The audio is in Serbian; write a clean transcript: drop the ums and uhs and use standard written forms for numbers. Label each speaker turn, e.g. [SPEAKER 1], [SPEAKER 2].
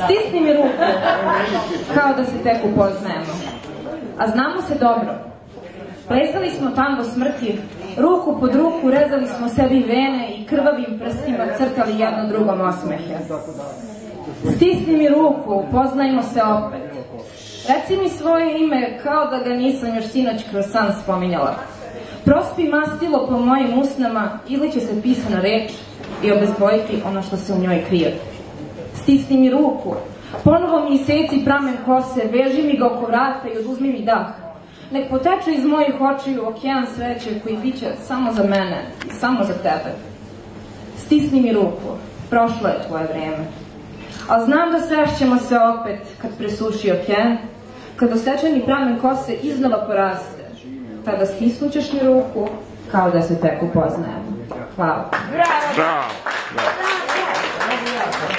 [SPEAKER 1] Stisni mi ruku, kao da se tek upoznajemo. A znamo se dobro. Plesali smo tango smrti, ruku pod ruku rezali smo sebi vene i krvavim prstima crtali jedno drugom osmehe. Stisni mi ruku, upoznajmo se opet. Reci mi svoje ime kao da ga nisam još sinoć kroz san spominjala. Prospi mastilo po mojim usnama ili će se pisana reč i obezbojiti ono što se u njoj krije. Stisni mi ruku, ponovo mi iseci pramen kose, veži mi ga oko vrata i oduzmi mi dah. Nek poteče iz mojih očiju okean sreće koji biće samo za mene i samo za tebe. Stisni mi ruku, prošlo je tvoje vreme. Ali znam da srešćemo se opet kad presuši okean, kad osečeni pramen kose iznova poraste. Tada stisnućeš mi ruku kao da se tek upoznajemo. Hvala.
[SPEAKER 2] Bravo!